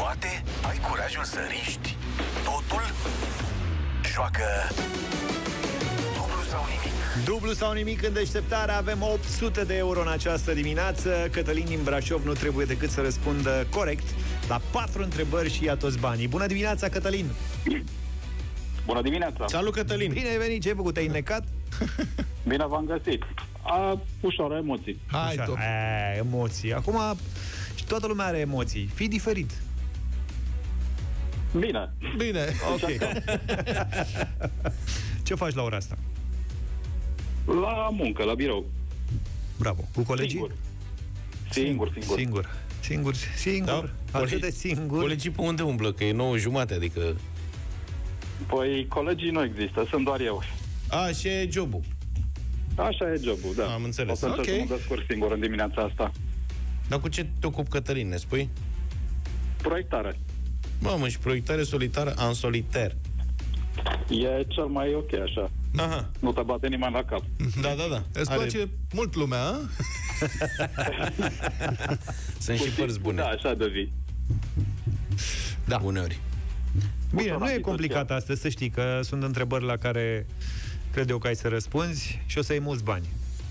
toate? Ai curajul să riști totul? Joacă dublu sau nimic. Dublu sau nimic în deșteptare. Avem 800 de euro în această dimineață. Cătălin din Brașov nu trebuie decât să răspundă corect la 4 întrebări și ia toți banii. Bună dimineața, Cătălin! Bună dimineața! Salut, Cătălin! Bine ai venit, ce ai făcut? Te-ai înnecat? Bine v-am găsit! Ușor, emoții. Hai, top! Emoții. Acum toată lumea are emoții. Fii diferit. Bine. Bine. Ok. Ce faci la ora asta? La muncă, la birou. Bravo. Cu colegii? Singur. Da? Atât de singur. Colegii pe unde umblă? Că e 9:30, adică... Păi colegii nu există, sunt doar eu. Așa e jobul. Așa e jobul, da. Am înțeles. O să încerc să mă descurc singur în dimineața asta. Dar cu ce te ocupi, Cătălin, ne spui? Proiectare. Mamă, și proiectare solitară în soliter. E cel mai ok așa. Aha. Nu te bate nimeni la cap. Da. Îți place mult lumea, a? Sunt și părți bune. Da, așa de vii. Da. Uneori. Bine, nu e complicat astăzi, să știi că sunt întrebări la care cred eu că ai să răspunzi și o să iei mulți bani.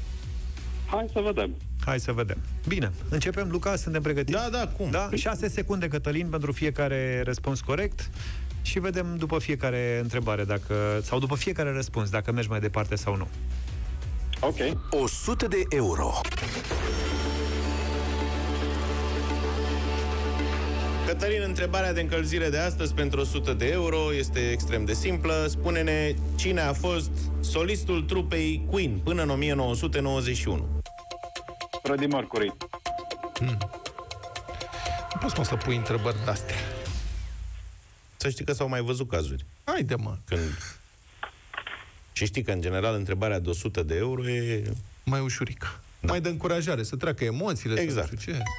Hai să vedem. Bine, începem, Luca, suntem pregătiți? Da, cum? Da? 6 secunde, Cătălin, pentru fiecare răspuns corect și vedem după fiecare întrebare sau după fiecare răspuns, dacă mergi mai departe sau nu. Ok. 100 de euro. Cătălin, întrebarea de încălzire de astăzi pentru 100 de euro este extrem de simplă. Spune-ne cine a fost solistul trupei Queen până în 1991. Freddie Mercury. Nu poți să pui întrebări de-astea. Să știi că s-au mai văzut cazuri. Haide, mă. Și știi că, în general, întrebarea de 100 de euro e... mai ușurică. Da. Mai de încurajare, să treacă emoțiile. Exact. Să nu știu ce.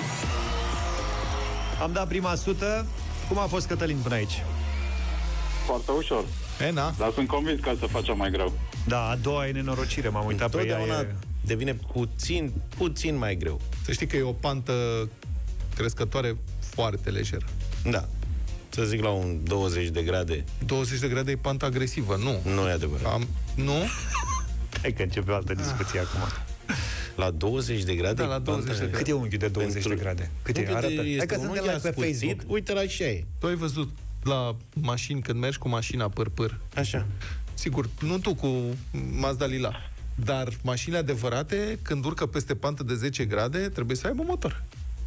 Am dat prima 100. Cum a fost, Cătălin, până aici? Foarte ușor. Na. Dar sunt convins că să facem mai greu. Da, a doua e nenorocire, m-am uitat pe ea. Întotdeauna devine puțin mai greu. Să știi că e o pantă crescătoare foarte lejeră. Da. Să zic la un 20 de grade. 20 de grade e pantă agresivă, nu? Nu e adevărat. Nu? Hai că începe o altă discuție acum. La 20 de grade? Da, la 20 de grade. Cât e unghiul de 20 de grade? Cât e? Arată. Hai că suntem live pe Facebook. Uite la așa e. Tu ai văzut la mașini, când mergi cu mașina păr-păr. Așa. Sigur, nu tu cu Mazda Lila. Dar mașinile adevărate, când urcă peste pantă de 10 grade, trebuie să aibă motor.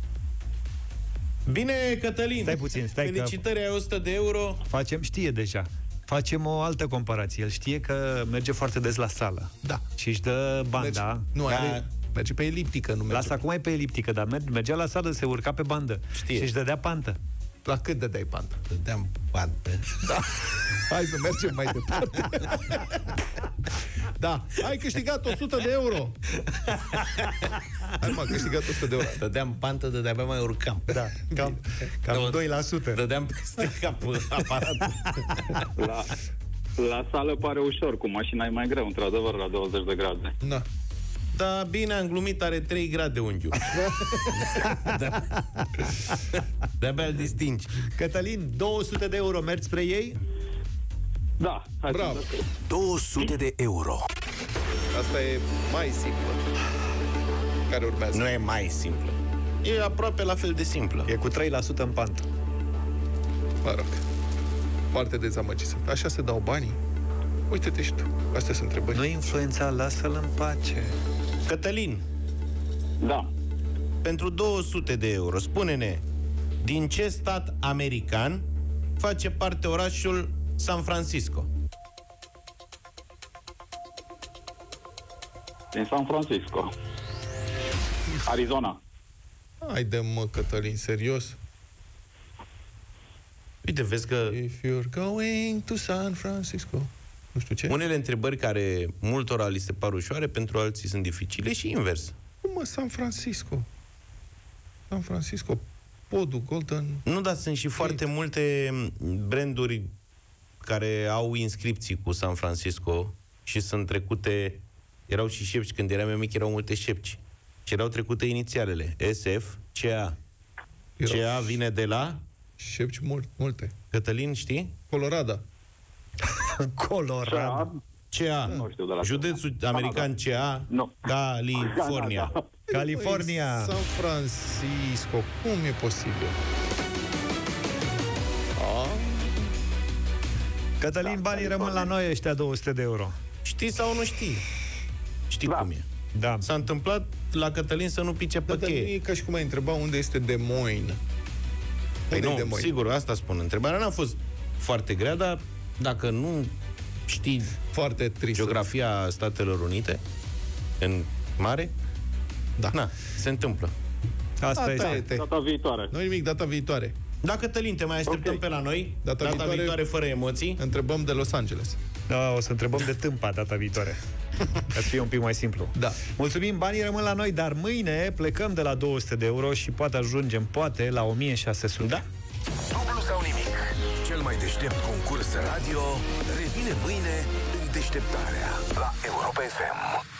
Bine, Cătălin. Stai puțin, Felicitări, ai 100 de euro. Știe deja. Facem o altă comparație. El știe că merge foarte des la sală. Da. Și își dă banda. Merge pe eliptică, nu merge. Lasă acum e pe eliptică, dar mergea la sală, se urca pe bandă. Știe. Și își dădea pantă. La cât dădeai pantă? Dădeam pantă. Da. Hai să mergem mai departe. Da. Ai câștigat 100 de euro. Hai, m-a câștigat 100 de euro. Dădeam pantă, de-abia mai urcam. Da, cam 2%. Dădeam peste cap aparatul. La sală pare ușor, cu mașina e mai greu, într-adevăr, la 20 de grade. Da. Da, bine, am glumit, are 3 grade unghiul. De-abia îl distingi. Cătălin, 200 de euro, mergi spre ei? Da, hai. Bravo. 200 de euro. Asta e mai simplă. Care urmează? Nu e mai simplă. E aproape la fel de simplă. E cu 3% în pantă. Mă rog. Foarte dezamăgit sunt. Așa se dau banii? Uite-te și tu. Astea sunt întrebări. Nu influența, lasă-l în pace. Cătălin, Da. pentru 200 de euro, spune-ne, din ce stat american face parte orașul San Francisco? Din San Francisco. Arizona. Haide, mă, Cătălin, serios? Uite, vezi că If you're going to San Francisco. Nu știu ce. unele întrebări care multora li se par ușoare, pentru alții sunt dificile și invers. Cum, mă, San Francisco? San Francisco, podul Golden... Nu, dar sunt și foarte multe branduri care au inscripții cu San Francisco și sunt trecute, erau și șepci, când eram eu mic erau multe șepci și erau trecute inițialele SF, CA. CA vine de la Șepci multe. Cătălin, știi? Colorado. Colorado. CA. Nu știu de la Județul american CA, Nu. California. California. San Francisco. Cum e posibil? Cătălin, banii rămân la noi, ăștia 200 de euro. Știi sau nu știi? Știi cum e. Da. S-a întâmplat la Cătălin să nu pice pe Dar nu cheie. e ca și cum ai întreba unde este Des Moines. Păi Unde e nu, Des Moines? sigur, asta spun. Întrebarea n-a fost foarte grea, dar dacă nu știi Foarte trist. geografia Statelor Unite în mare, Da. na, se întâmplă. Asta este. Data viitoare. Nu nimic, data viitoare. Da, Cătălin, te mai așteptăm Ok. pe la noi. Data viitoare fără emoții. Întrebăm de Los Angeles. Da, o să întrebăm de Tâmpa data viitoare. Ca să fie un pic mai simplu. Da. Mulțumim, banii rămân la noi, dar mâine plecăm de la 200 de euro și poate ajungem, la 1600. Da? Dublu sau nimic. Cel mai deștept concurs radio revine mâine în deșteptarea la Europa FM.